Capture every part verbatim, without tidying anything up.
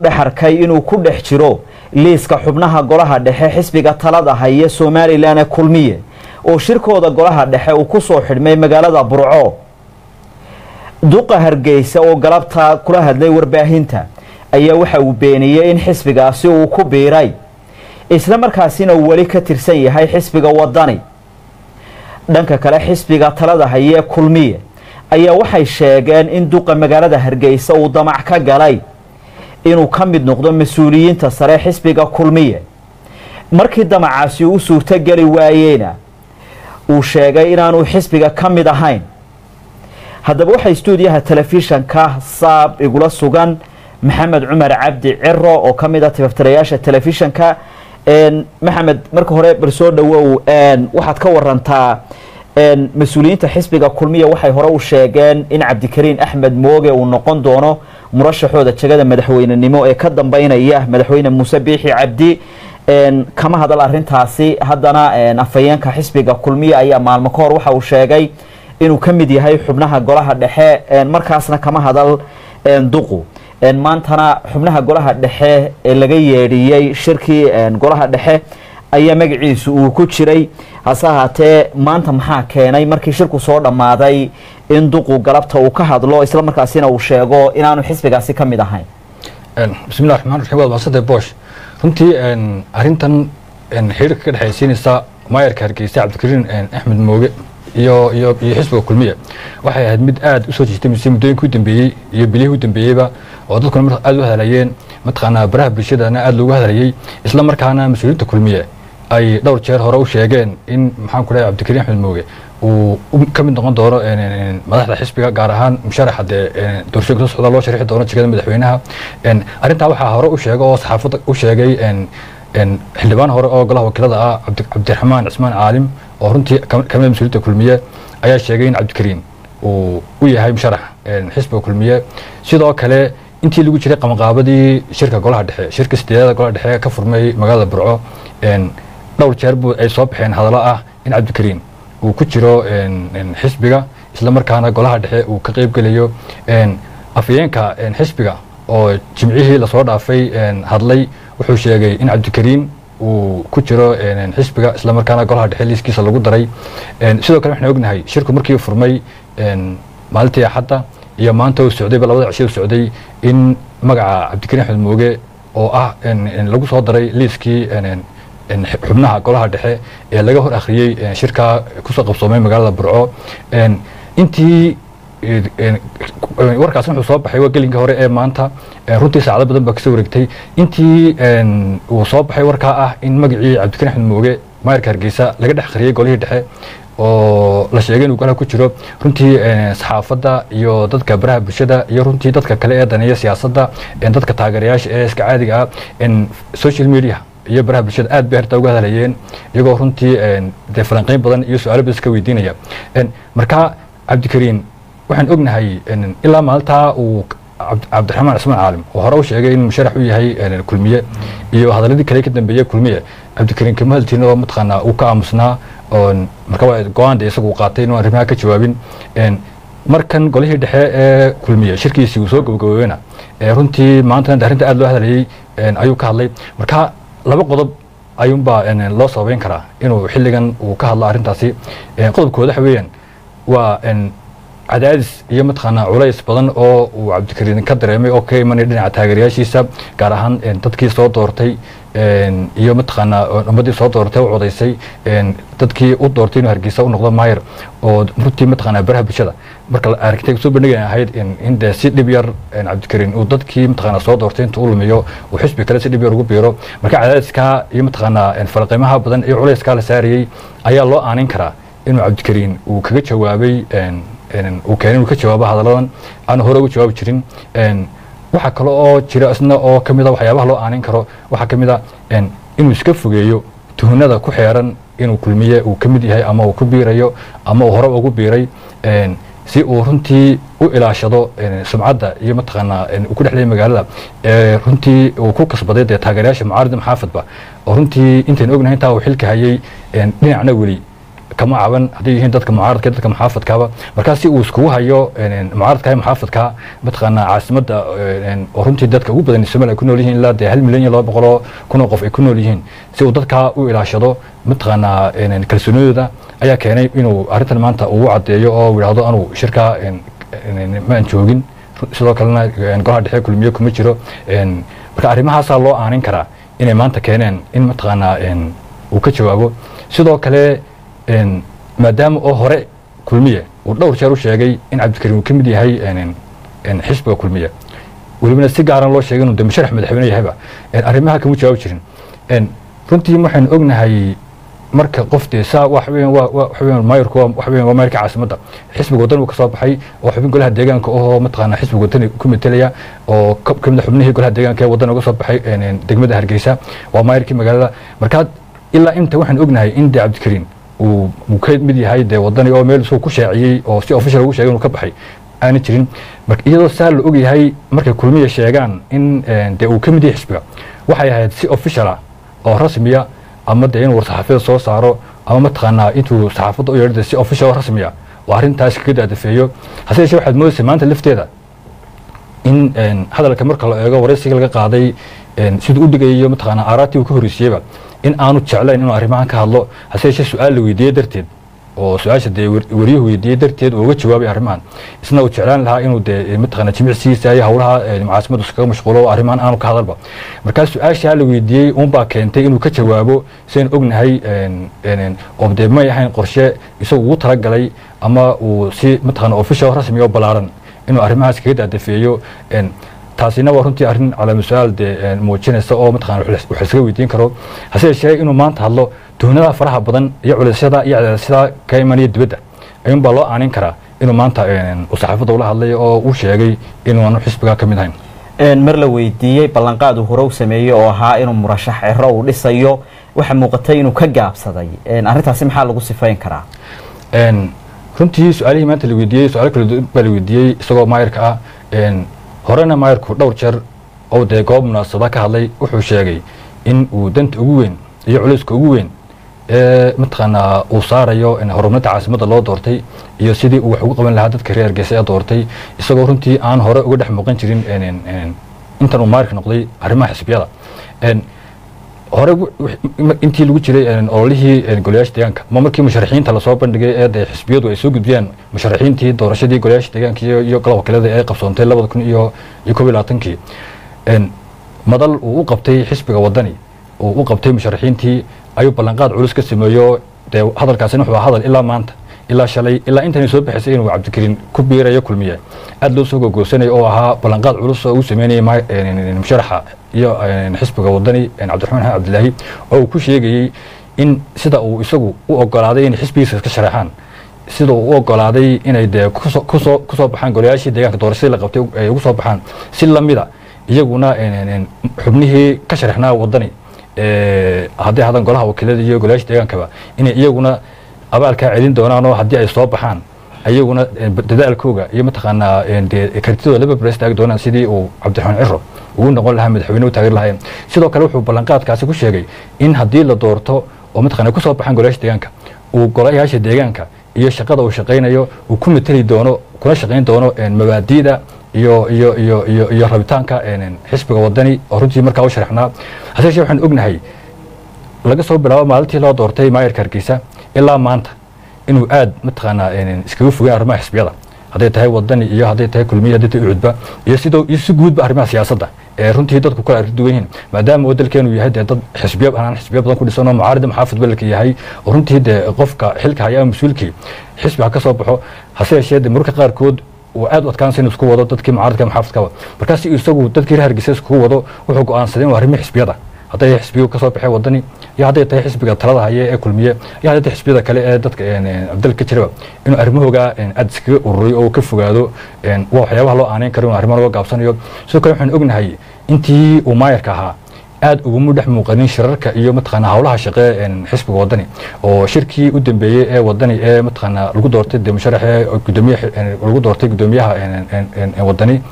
dhaxarkay inuu ku dhex jiro liiska xubnaha golaha dhexe xisbiga talada haya Somaliland ee kulmiye oo shirkooda golaha dhexe uu ku soo xidhmay magaalada Burco. duqa Hargeysa oo galabta kula hadlay warbaahinta ayaa waxa uu beeniyay in xisbigaasi uu ku biiray isla markaasina uu wali ka tirsan yahay xisbiga wadani. dhanka kale xisbiga talada haya kulmiye ayaa waxay sheegeen in duqa magaalada Hargeysa uu damac ka galay inuu ka mid noqdo mas'uuliyiinta sare xisbiga kulmiye. markii damacaasi uu suurta gali waayeen uu sheegay inaanu xisbiga ka mid ahayn. haddaba waxa stuudiyaha telefishanka saab igula sugan maxamed cumar cabdi ciro oo ka mid ah tifaftirayaasha telefishanka. een maxamed marka hore bar soo dhawow een waxaad ka warantaa een mas'uuliyiinta xisbiga kulmiye waxay hore u sheegeen in Cabdikariin Axmed Mooge uu noqon doono murashaxooda jagada madaxweynenimo ee ka dambeynaya madaxweyne Muuse Biixi Cabdi. een kama hadal arintaasi haddana een afayeenka xisbiga kulmiye ayaa maalmo ka hor waxa uu sheegay inuu ka mid yahay xubnaha golaha dhexe een markaasna kama hadal een duqu een maantana xubnaha golaha dhexe ee laga yeedhiyay shirkii een golaha dhexe ayaa magaciisu uu ku jiray. hase ahaatee maanta maxaa keenay markii shirku soo dhamaaday in duqu galabta uu ka hadlo isla markaasina uu sheego inaanu xisbigaasi ka mid ahayn? bismillaah raxmaan raxiim waa maasade Bosch. runtii een arintan een xiriirka ka dhaxaysiinaysa maayarka Hargeysa Cabdikariin Axmed Mooge iyo iyo iyo xisbiga kulmiye waxay ahayd mid aad u soo jeestay muddooyinkii u dambeeyay iyo bilihii u dambeeyayba oo dadku mar aad u hadlayeen matqaana baraha bulshadana aad loogu hadlayay isla markaana mas'uuliyiinta kulmiye ay dhowr jeer hore u sheegeen in maxaan ku leeyahay Cabdikariin Axmed Mooge uu ka mid noqon doono madaxda xisbiga gaar ahaan musharaxa doorashooyinka soo socda loo sharixi doono jagada madaxweynaha. arintaa waxaa hore u sheegay oo saxaafadda u sheegay xildhibaan hore oo golaha wakiilada ah Cabdiraxmaan Cismaan Caalim oo runtii ka mid mas'uuliyiinta kulmiye ayaa sheegay in Cabdikariin uu u yahay musharax xisbiga kulmiye. sidoo kale intii lagu jiray qabanqaabadii shirka golaha dhexe shirka sideedada golaha dhexe ka furmay magaalada Burco dhowr jeer buu ay soo baxeen hadallo ah in Cabdikariin uu ku jiro xisbiga isla markaana golaha dhexe uu ka qayb galayo. afayeenka xisbiga oo jimcihii la soo dhaafay hadlay wuxuu sheegay in Cabdikariin uu ku jiro xisbiga isla markaana golaha dhexe liiskiisa lagu daray. sidoo kale waxaan ognahay shirku markii furmay maalintii Axadda iyo maanta uu socday labada cisho uu socday in magaca Cabdikariin Axmed Mooge oo ah lagu soo daray liiskii xubnaha golaha dhexe ee laga hor akhriyay shirka ku soo qabsoomay magaalada Burco. intii warkaas wuxuu soo baxay wagelinkii hore ee maanta runtii saacado badan baa ka soo wareegtay intii uu soo baxay warkaa ah in magacii Cabdikariin Axmed Mooge maayarka Hargeysa laga dhex akhriyay golihii dhexe oo la sheegay inuu golaha ku jiro. runtii saxaafadda iyo dadka baraha bulshada iyo runtii dadka kale ee daneeya siyaasadda dadka taageerayaasha ee iska caadiga ah social media iyo baraha bulshada aad bay harta uga hadlayeen iyagoo runtii de falanqeyn badan iyo su'aalo badan iska weydiinaya. marka Cabdikariin waxaan ognahay ilaa maalinta uu Cabdiraxmaan Cismaan Caalim oo hore u sheegay in musharax u yahay kulmiye iyo hadaladii kale ka dambeeyay kulmiye Cabdikariin kama hadlin oo matqaana uu ka aamusnaa oo marka waa go'aan isagu qaatay inuu arrimaha ka jawaabin. markan golihii dhexe ee kulmiye shirkiisii uu soo gabagabeeyna runtii maanta arrinta aad loo hadlayay ayuu ka hadlay. marka laba qodob ayuunbaa loo sababeyn karaa inuu xilligan uu ka hadlo arrintaasi. qodobkooda waxa weeyaan waa cadaadis iyo matqaana culays badan oo uu Cabdikariin ka dareemay oo ka imanay dhinaca taageerayaashiisa gaar ahaan dadkii soo doortay iyo matqaana ummadii soo doortay u codaysay dadkii u doortay inuu Hargeysa u noqdo maayar oo runtii matqaana baraha bulshada marka la aragtay soo bandhigay ahayd in de si dhib yar Cabdikariin uu dadkii matqaana soo doortay intuu lumiyo uu xisbi kale si dhib yar ugu biiro. marka cadaadiska iyo matqaana falqiimaha badan iyo culayska la saariyay ayaa loo aanin karaa inuu Cabdikariin uu kaga jawaabay uu keenay uu ka jawaabo hadaladan aan hore uga jawaabi jirin. waxa kale oo jira isna oo kamid ah waxyaabaha loo aanin karo waxa kamid ah inuu iska fogeeyo tuhunada ku xeeran inuu kulmiye uu kamid yahay ama uu ku biirayo ama uu hore ugu biiray si uu runtii u ilaashado sumcadda iyo matqaana uu ku dhaxlay magaalada runtii uu ku kasbaday taageerayaasha mucaaradka maxaafadba oo runtii intaan ognahay inta uu xilka hayay dhinacna wali kama caban hadday yihiin dadka mucaaradka dadka muxaafadkaaba markaa si uu iskugu hayo mucaaradka iyo muxaafadka mataqaanaa caasimadda oo runtii dadka ugu badan Soomaaliya ku nool yihiin ilaa dee hal milyan iyo laba boqol oo kun oo qof ay ku nool yihiin si uu dadka u ilaashado mataqaanaa kalsoonidooda ayaa keenay inuu arrintan maanta uu cadeeyo oo yiraahdo anuu shirka ma aan joogin sidoo kalena golaha dhexe kulmiye kuma jiro marka arrimahaasaa loo aanin karaa inay maanta keeneen in mataqaanaa uu ka jawaabo sidoo kale maadaama oo hore kulmiye uu dhowr jeer u sheegay in cabdikariim uu ka mid yahay xisbiga kulmiye welibana si gaaran loo sheegay inuu masharax madaxweyne yahayba arrimaha kama jawaabi jirin runtii waxaan ognahay marka qof dee saa wax weyn waa wax weyn maayirku wax weyn waa maayirka caasimadda xisbiga waddan uu ka soo baxay oo xubin golaha deegaanka oo mataqaanaa xisbiga waddan ku metelaya oo ka mid ah xubnihii golaha deegaanka ee waddan uga soo baxay degmada Hargeysa waa maayirkii magaalada marka ilaa inta waxaan ognahay in dee cabdikariim uu uu ka mid yahay dee waddani oo meel soo ku shaaciyay oo si official ugu sheegay inuu ka baxay aan jirin marka iyadoo saa la og yahay markay kulmiye sheegaan in dee uu ka mid yahay xisbiga waxay ahayd si official ah oo rasmiya ama dee inuu saxaafada soo saaro ama mataqaanaa intuu saxaafadda u yeedho si official oo rasmiya oo arrintaas kaga daadafeeyo hase yeeshee waxaad moodaysaa maanta lafteeda in hadalka marka la eego waraysiga laga qaaday siduu u dhigayo mataqaanaa aaraatii uu ka horreysiyeyba in aanu jeclayn inuu arrimahan ka hadlo hase yeeshee su-aal la weydiiyey darteed oo su-aasha dee wariyuhu weydiiyey darteed oo uga jawaabay arrimahan isna uu jeclaan lahaa inuu dee mataqaanaa jimicsigiisa iyo howlaha caasimaddu iskaga mashquulo arrimahan aanu ka hadalba markaa su-aashaa la weydiiyey uunbaa keentay inuu ka jawaabo sidayn ognahay oo dee may ahayn qorshe isagu ugu talagalay ama uu si mataqaanaa official rasmi oo ballaaran inuu arrimahaas kaga daadafeeyo taasina waa runtii arrin calaamad su-aal dee muujinaysa oo mataqaanaa wax iskaga weydiin karo hase yeeshee inuu maanta hadlo tuhunada faraha badan iyo culaysyada iyo cadaadisyada ka imanaya dibadda ayuunbaa loo aanin karaa inuu maanta uu saxaafadda ula hadlay oo uu sheegay inuuanu xisbiga ka mid ahayn mar la weydiiyey ballanqaad uu hore u sameeyey oo ahaa inuu murashax ciro uu dhisayo waxa muuqatay inuu ka gaabsaday arrintaasi maxaa lagu sifayn karaa runtii su-aalihii maanta la weydiiyey su-aalo kala duwan baa la weydiiyey isagoo maayirka ah horena maayirku dhowr jeer oo dee goob munaasabada ka hadlay wuxuu sheegay in uu danta ugu weyn iyo culayska ugu weyn ee mataqaanaa uu saarayo horumarinta caasimadda loo doortay iyo sidii uu wax ugu qaban lahaa dadka reer Hargeysa ee doortay isagoo runtii aan hore uga dhex muuqan jirin intan uu maayirka noqday arrimaha xisbiyada hore intii lagu jiray ololihii golayaasha deegaanka ma markii musharaxiinta lasoo bandhigay ee dee xisbiyadu ay soo gudbiyaan musharaxiintii doorashadii golayaasha deegaanka iyo golaha wakiilada ee qabsoontay labada kun iyo koob iyo labaatankii madal uu u qabtay xisbiga waddani uu u qabtay musharaxiintii ayuu ballanqaad culus ka sameeyo dee hadalkaasina wuxuu hadal ilaa maanta ilaa shalay ilaa intan soo bixisay inuu cabdikariim ku biirayo kulmiye aad loo soo gogoosanayo oo ahaa ballanqaad culus oo uu sameynayay musharaxa iyo xisbiga waddani cabdiraxmaan xasan cabdilaahi oo uu ku sheegayey in sida uu isagu u ogolaaday in xisbigiisa iska sharaxaan sida uu u ogolaaday inay dee kusoo kusoo baxaan golayaashii deegaanka doorashadii la qabtay ay ugu soo baxaan si lamida iyaguna xubnihii ka sharaxnaa waddani haddii hadan golaha wakiilada iyo golayaasha deegaankaba inay iyaguna abaalkaa celin doonaan oo haddii ay soo baxaan ayaguna dadaalkooga iyo mataqaanaa kartidooda laba bres taagi doonaan sidii uu cabdiraxmaan ciro ugu noqon lahaa madaxweyne u taageeri lahaayeen sidoo kale wuxuu ballanqaadkaasi ku sheegay in haddii la doorto oo mataqaanaa kusoo baxaan golayaasha deegaanka uu golayaasha deegaanka iyo shaqada uu shaqaynayo uu ku mateli doono kuna shaqayn doono mabaadi'da iyo iyo iyo iyo iyo rabitaanka xisbiga waddani oo runtii markaa u sharaxnaa hase yeeshee waxaan ognahay laga soo bilaabo maalintii loo doortay maayirka Hargeysa ilaa maanta inuu aad mataqaanaa iskaga fogay arrimaha xisbiyada hadday tahay waddani iyo hadday tahay kulmiye hadday tahay ucudba iyo sidoo iyo si guudba arrimaha siyaasadda ee runtii dadku kala arrin duwan yihiin maadaama uu dalkeenu yahay dee dad xisbiyo aan xisbiyo badan ku dhisan oo mucaarad muxaafid balka yahay oo runtii dee qofka xilka haya mas'uulkii xisbiga ka soo baxo hase yeeshee marka qaarkood uu aad u adkaansan isku wado dadkii mucaaradka muxaafidka markaas isagu dadkii reer Hargeysa isku wado wuxuu go'aansaday inuu arrimaha xisbiyada hadday xisbiga ka soo baxay waddani iyo hadday tahay xisbiga talada haya ee kulmiye iyo hadday tahay xisbiyada kale ee dadka dalka jiraba inuu arrimahooga aad iskaga ururiyo oo ka fogaado waa waxyaabaha loo aaneyn karo inuu arrimaha looga gaabsanayo sidoo kale waxaan ognahay intii uu maayirka ahaa aad uguma dhex muuqanin shirarka iyo mataqaanaa howlaha shaqe xisbiga waddani oo shirkii u dambeeyey ee waddani ee mataqaanaa lagu doortay dee musharax ee gudoomiyaha lagu doortay gudoomiyaha waddani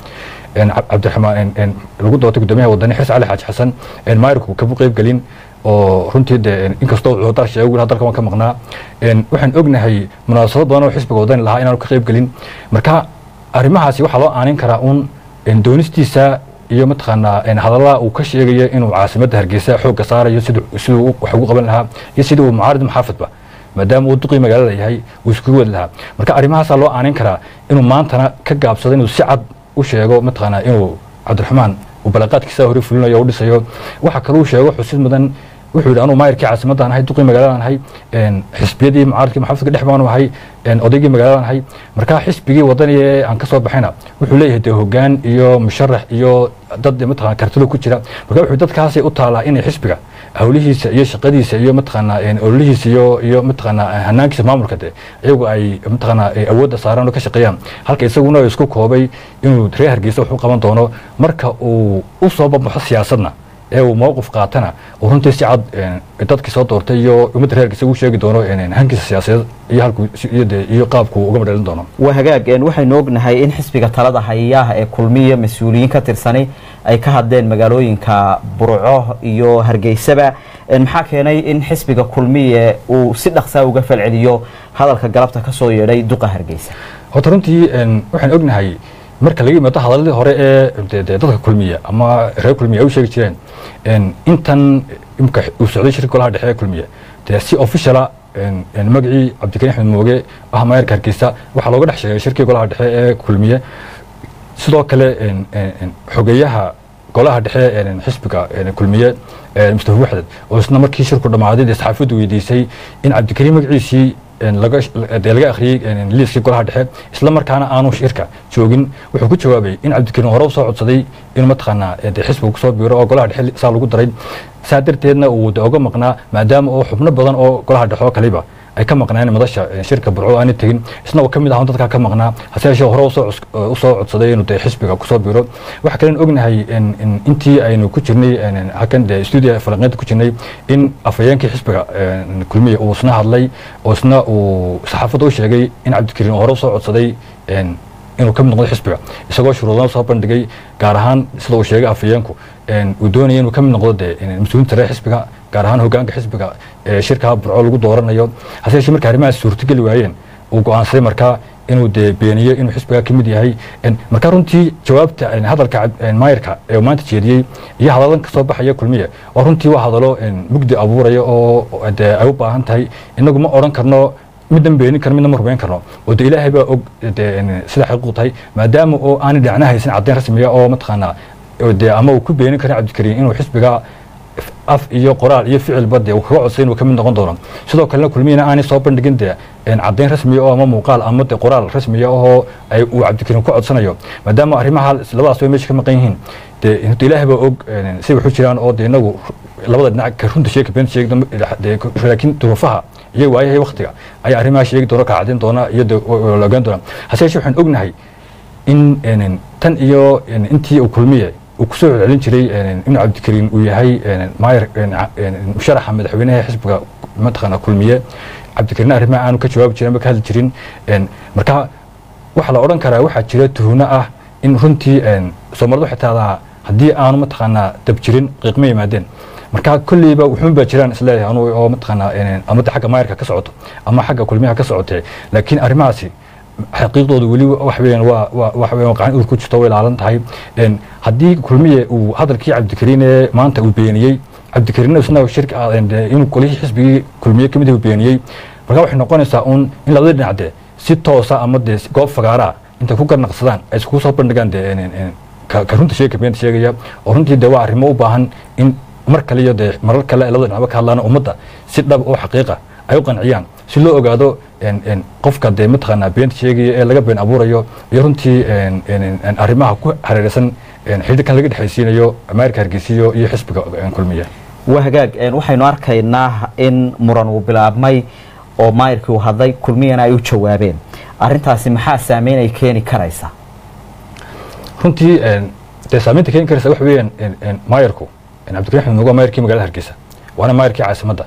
cabdiraxmaan lagu doortay guddoomiyaha wadani xirsi cali xaaji xasan maayirku kama qayb gelin oo runtii dee inkastoo cudurdaar sheegay wiil dalka waan ka maqnaa waxaan ognahay munaasabad badan oo xisbiga wadani lahaa inaanu ka qayb gelin marka arrimahaasi waxaa loo aanin karaa uun doonistiisa iyo mataqaanaa hadallada uu ka sheegayo inuu caasimadda hargeysa xoogga saarayo siduu siduu wax ugu qaban lahaa iyo sidii uu mucaarid muxaafidba maadaama uu duqii magaalada yahay uu iskugu wadi lahaa marka arrimahaasaa loo aanin karaa inuu maantana ka gaabsado inuu si cad u sheego mataqaanaa inuu cabdiraxmaan uu balaqaadkiisa hore fulinayo oo u dhisayo waxa kale uu sheego xusid mudan wuxuu yidhi anuu maayirkii caasimadaan ahay duqii magaaladaan ahay xisbiyadii mucaaridkii muxaafidka dhex baanu ahay odaygii magaaladaan ahay marka xisbigii wadani ee aan ka soo baxayna wuxuu leeyahay dee hoggaan iyo musharax iyo dad mataqana kartilo ku jira marka wuxuu dadkaasay u taalaa inay xisbiga hawlihiisa iyo shaqadiisa iyo mataqaanaa ololihiisa iyo iyo mataqaanaa hanaankiisa maamulka de iyagu ay mataqaanaa awoodda saaraan oo ka shaqeeyaan halka isaguna isku koobay inuu reer hargeysa wax u qaban doono marka uu u soo bambaxo siyaasadna ee uu mowqif qaatana oo runtii si cad dadkii soo doortay iyo ummadda reer hargeysa uu sheegi doono hankiisa siyaasadeed iyo halku iyo qaabku uga madhalin doono waa hagaag waxaynu ognahay in xisbiga talada hayaha ee kulmiya mas-uuliyiin ka tirsanay ay ka hadleen magaalooyinka burco iyo hargeysaba maxaa keenay in xisbiga kulmiye uu si dhaqsaa uga falceliyo hadalka galabta ka soo yeedhay duqa hargeysa horta runtii waxaan ognahay marka laga yimaado hadaladii hore ee dadka kulmiya ama reer kulmiya ay u sheegi jireen intan imka uu socday shirka golaha dhexe ee kulmiya dee si officiala magacii cabdikariin axmed mooge ah maayirka hargeysa waxaa looga dhex sheegay shirkii golaha dhexe ee kulmiye sidoo kale xogeyaha golaha dhexe xisbiga kulmiye mustafa waxdad oo isna markii shirku dhammaaday dee saxaafaddu weydiisay in cabdikariin magaciisii dee laga akhriyey liiskii golaha dhexe isla markaana aanu shirka joogin wuxuu ku jawaabay in cabdikariin hore u soo codsaday inuu mataqaanaa dee xisbiga kusoo biiro oo golaha dhexe saa lagu daray saa darteedna uu de oga maqnaa maadaama oo xubno badan oo golaha dhexe oo kaliba ay ka maqnaayeen madasha shirka burco aanay tegin isna uu ka mid ahaa dadka ka maqnaa hase yeeshee hore u soo codsaday inuu dee xisbiga kusoo biiro waxa kalen ognahay intii aynu ku jirnay halkan dee stuudiya falanqeynta ku jirnay in afhayeenkii xisbiga kulmiya uu isna hadlay oo isna uu saxaafadda u sheegay in cabdikariin hore u soo codsaday inuu ka mid noqdo xisbiga isagoo shuruudana soo bandhigay gaar ahaan sida uu sheegay afhayeenku uu doonaya inuu ka mid noqdo dee mas-uuliinta reer xisbiga gaar ahaan hoggaanka xisbiga ee shirka burco lagu dooranayo hase yeeshee marka arrimahaas suurtogeli waayeen uu go'aansaday markaa inuu dee beeniyo inuu xisbiga ka mid yahay marka runtii jawaabta hadalka maayirka ee uu maanta jeediyey iyo hadalan ka soo baxaya kulmiye oo runtii waa hadalo mugdi abuuraya oo dee ay u baahan tahay inagu ma odhan karno midna beenin karno midna ma rumayn karno oo dee ilaahay baa og dee sida xaqiiqu tahay maadaama oo aanay dhinacna haysan caddayn rasmiya oo mataqaanaa dee ama uu ku beenin karin cabdikariin inuu xisbiga af iyo qoraal iyo ficilba dee uu kaga codsay inuu ka mid noqon doono sidoo kalena kulmiyana aanay soo bandhigin dee caddayn rasmiya oo ama muuqaal ama dee qoraal rasmiya oo ay uu cabdikariin ku codsanayo maadaama arrimaha labadaas way meesha ka maqan yihiin dee inta ilaahay baa og si waxu jiraan oo dee inagu labada dhinac ka runta sheeka beenta sheegda laakiin duruufaha iyo waayahay waktiga ayaa arrimaha sheegi doona ka caddayn doona iyo dee la ogaan doona hase yeeshee waxaan ognahay in tan iyo intii uu kulmiye uu kusoo celcelin jiray in cabdikariin uu yahay maayir musharaxa madaxweynaha xisbiga mataqaana kulmiye cabdikariin arrimaha aanu ka jawaabi jirin ama ka hadli jirin marka waxaa la odhan karaa waxaa jira tuhuna ah in runtii soomaalida waxay tahdaa haddii aanu mataqaanaa dab jirin qiiqma yimaadeen marka kolleyba wuxuun baa jiraan isleeyahay anu oo mataqaanaa ama xagga maayirka ka socoto ama xagga kulmiyaha ka socotee laakiin arrimahaasi xaqiiqdooda weli wax weeyaan waa wax weeyaan qaan ur ku jirto way ilaalan tahay haddii kulmiye uu hadalkii cabdikariin ee maanta uu beeniyey cabdikariin isna shirka inuu qolihii xisbigii kulmiye ka mid uu beeniyey marka waxay noqonaysaa uun in labada dhinac dee si toosa ama dee goob fagaaraa intay ku garnaqsadaan ay iskugu soo bandhigaan dee ka runta sheega beenta sheegaya oo runtii dee waa arrimo u baahan in mar kale iyo dee marar kale labada dhinacba ka hadlaan ummadda si dhab oo xaqiiqa ay u qanciyaan si loo ogaado qofka dee mataqaanaa beenta sheegaya ee laga been abuurayo iyo runtii arrimaha ku hareeraysan xidhiidhkan laga dhexaysiinayo maayirka hargeysiyo iyo xisbiga kulmiya waa hagaag waxaynu arkaynaa in muran uu bilaabmay oo maayirkii uu hadlay kulmiyana ay u jawaabeen arrintaasi maxaa saameyn ay keeni karaysa runtii dee saameynta keeni karaysa waxa weeyaan maayirku cabdikariin axmed mooge waa maayirkii magaalada hargeysa waana maayirkii caasimadda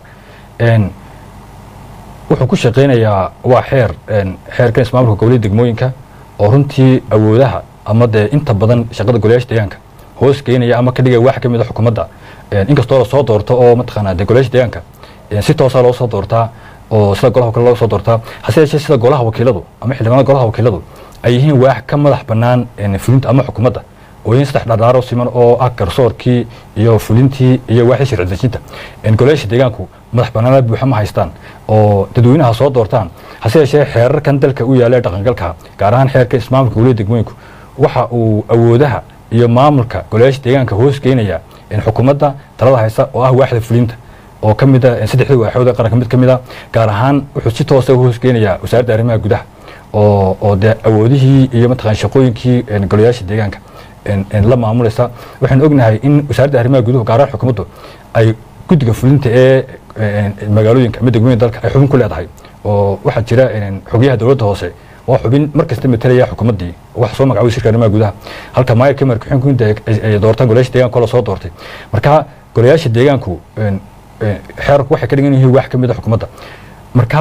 wuxuu ku shaqeynayaa waa xeer xeerkan ismaamulka gobolada degmooyinka oo runtii awoodaha ama dee inta badan shaqada golayaasha deegaanka hoos geynaya ama ka dhigaya wax ka mid ah xukuumadda inkastoo la soo doorto oo mataqaanaa dee golayaasha deegaanka si toosa loo soo doortaa oo sida golaha wakiilada loo soo doortaa hase yeeshee sida golaha wakiiladu ama xildhibaanada golaha wakiiladu ay yihiin wax ka madax bannaan fulinta ama xukuumadda oo yihiin saddex dhardhaaro siman oo ah garsoorkii iyo fulintii iyo waaxda sharci dejinta golayaasha deegaanku madax bannaanada buuxa ma haystaan oo dadweynaha soo doortaan hase yeeshee xeerarkan dalka u yaala dhaqangalka gaar ahaan xeerka ismaamulka weliba degmooyinku waxa uu awoodaha iyo maamulka golayaasha deegaanka hoos geynaya xukuumadda talada haysa oo ah waaxda fulinta oo ka mid ah saddexda waaxood ee qaranka mid ka mid ah gaar ahaan wuxuu si toos ah u hoos geenayaa wasaaradda arrimaha gudaha oo oo dee awoodihii iyo mataqaan shaqooyinkii golayaasha deegaanka la maamulaysa waxaan ognahay in wasaaradda arrimaha guduhu gaar ahaan xukuumaddu ay guddiga fulinta ee magaalooyinka ama degmooyinka dalka ay xubin ku leedahay oo waxaa jira xogayaha dowladda hoose oo xubin markasta matalaya xukuumaddii wax soo magacaabay shirka arrimaha gudaha halka maayarka markuxinku inta ay doortaan golayaasha deegaanka la soo doortay marka golayaasha deegaanku xeerku waxay ka dhigan yihiin wax ka mid ah xukuumadda marka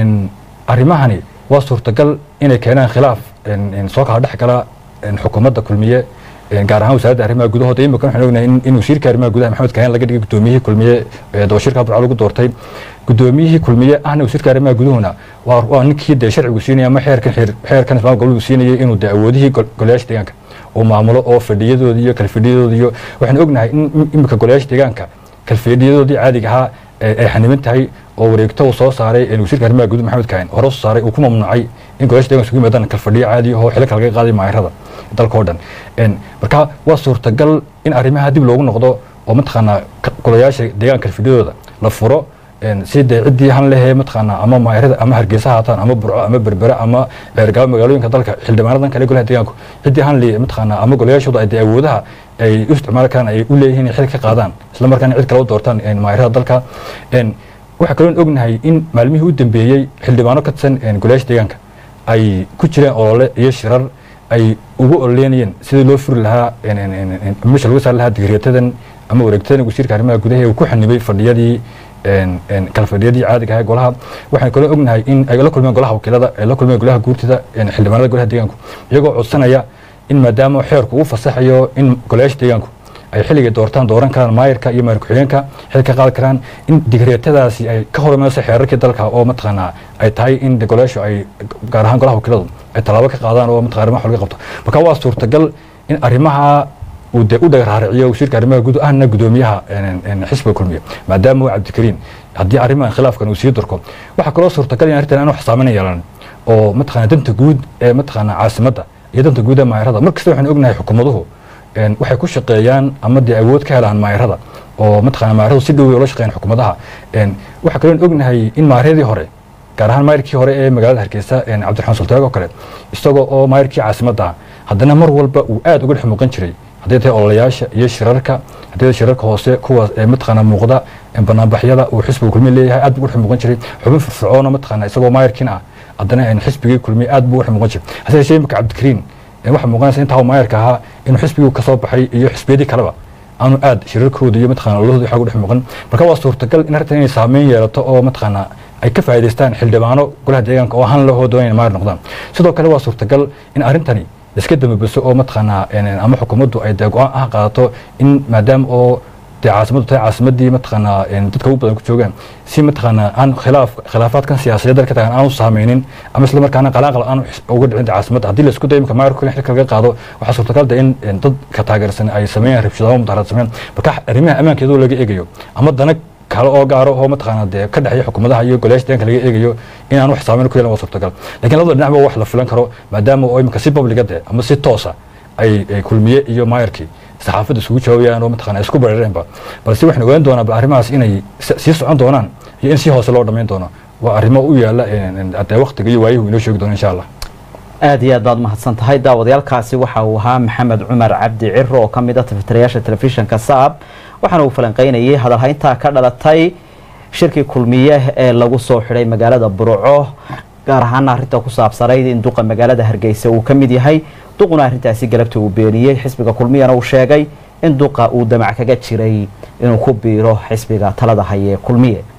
arrimahani waa suurtagal inay keenaan khilaaf soo kala dhex gala xukuumadda kulmiye gaar ahaan wasaaradda arrimaha gudahooda imika waxaan ognahay in wasiirka arrimaha gudaha maxamed kayan laga dhigay gudoomiyihii kulmiye dabashirka burco lagu doortay gudoomiyihii kulmiye ahna wasiirka arrimaha guduhuna waa ninkii dee sharcigu siinaya ama xeerkan xeerkan islaamka gobolku siinayay inuu dee awoodihii golayaasha deegaanka uu maamulo oo fadhiyadoodii iyo kalfadhiyadoodii iyo waxaan ognahay in imika golayaasha deegaanka kalfadhiyadoodii caadiga ahaa ay xaniban tahay oo wareegto uu soo saaray wasiirka arrimaha gudaha maxamed kayan hore soo saaray uu ku mamnuucay in golayaasha deegaanka isugu yimaadaan kalfadhiyo caadi oo xilka laga qaaday maayarada dalka oo dhan marka waa suurtagal in arrimaha dib loogu noqdo oo mataqaanaa golayaasha deegaanka kalfadhiyadooda la furo si dee ciddii han lehee mataqaanaa ama maayarada ama hargeysa haataan ama burco ama berbere ama beergaabo magaalooyinka dalka xildhibaanadan kale golaha deegaanku ciddii han le mataqaanaa ama golayaashooda ay dee awoodaha ay u isticmaali karaan ay u leeyihiin inay xil ka qaadaan isla markaana cid kale u doortaan maayarada dalka waxaa kaloon ognahay in maalmihii u dambeeyey xildhibaano ka tirsan golayaasha deegaanka ay ku jireen olole iyo shirar ay ugu ololeynayeen sidii loo furi lahaa meesha lagu saari lahaa digreetadan ama wareegtadan wasiirka arrimaha gudaha ee uu ku xanibay fadhiyadii kalfadhiyadii caadiga ahaa golaha waxaan kaloo ognahay in ay la kulmeen golaha wakiilada ay la kulmeen golaha guurtida xildhibaanada golaha deegaanku iyagoo codsanaya in maadaama xeerku uu fasaxayo in golayaasha deegaanku ay xilligay doortaan dooran karaan maayarka iyo maayar ku-xigeenka xil ka qaadi karaan in digreetadaasi ay ka hormayso xeerarkii dalka oo mataqaanaa ay tahay in golayaashu ay gaar ahaan golaha wakiiladu ay tallaabo ka qaadaan oo mataqana arrimaha laga qabto marka waa suurtagal in arrimaha uu dee u dhagraariciyo wasiirka arrimaha guud ahna gudoomiyaha xisbiga kulmiye maadaama uu cabdikariin haddii arrimahan khilaafkan uu sii durko waxaa kaloo suurtagal in arrintan aan wax saameyn yeelan oo mataqana danta guud ee mataqana caasimadda iyo danta guud ee maayarada markasta waxaan ognahay xukuumaduhu waxay ku shaqeeyaan ama dee awood ka helaan maayarada oo mataqana maayaradu si dhow ula shaqeeyaan xukuumadaha waxaa kaloo ognahay in maayaradii hore gaar ahaan maayarkii hore ee magaalada hargeysa cabdiraxmaan sultaag oo kale isagoo oo maayarkii caasimadda haddana mar walba uu aad uga dhex muuqan jiray hadday tahay ololayaasha iyo shirarka hadday tahay shirarka hoose kuwaas ee mataqaanaa muuqda banaanbaxyada uu xisbiga kulmiye leeyahay aad buu uga dhex muuqan jiray xubin firfircoona mataqaanaa isagoo maayarkiina ah haddana xisbigii kulmiye aad buu uga dhex muuqan jiray hase yeeshee imika cabdikariin waxaa muuqanaysa intaa maayarka ahaa inuu xisbigu ka soo baxay iyo xisbiyadii kaleba aanu aad shirarkooda iyo mataqana ololahooda waxaa uga dhex muuqan marka waa suurtagal in arrintan inay saameyn yeelato oo mataqaanaa ay ka faa'iidaystaan xildhibaano golaha deegaanka oo han lahoo doonaya maayar noqdaan sidoo kale waa suurtagal in arrintani iska dambabaso oo mataqaanaa ama xukuumaddu ay dee go-aan ah qaadato in maadaama oo dee caasimaddu tahay caasimaddii mataqaanaa dadka ugu badan ku joogaan si mataqaanaa aan khilaaf khilaafaadkan siyaasadeed dalka tagan aanu saameynin ama isla markaana qalaanqal aan uga dhicin caasimada haddii la isku dayo imika maayarku in xilka laga qaado waxaa suurtagalda in dadka taageersan ay sameeyaan rabshadaha mudaharaad sameeyaan marka arrimaha ammaankeedu laga eegayo ama dana kale oo gaaro oo mataqaanaa dee ka dhexeeya xukuumadaha iyo golayaasha deegaanka laga eegayo in aan wax saameyn ku yeelan waa suurtagal laakiin labada dhinacba wax la filan karo maadaama oo imika si publiga dee ama si toosa ay kulmiye iyo maayarkii saxaafadda isugu jawaabayaan oo mataqaanaa isku barareenba balse waxaan ogaan doonaa bal arrimahaas inay sii socon doonaan iyo in si hoose loo dhammayn doono waa arrimo u yaala dee waqtiga iyo waayuhu inoo sheegi doono insha allah aad iyo aad baad mahadsan tahay daawadayaalkaasi waxa uu ahaa maxamed cumar cabdi ciro oo ka mid ah tafatirayaasha telefishinka saab waxaana uu falanqeynayay hadalhayntaa ka dhalatay shirkii kulmiye ee lagu soo xidhay magaalada burco gaar ahaana arrinta ku saabsanayd in duqa magaalada hargeysa uu ka mid yahay duquna arrintaasi galabta uu beeniyey xisbiga kulmiyana uu sheegay in duqa uu damac kaga jiray inuu ku biiro xisbiga talada haye kulmiye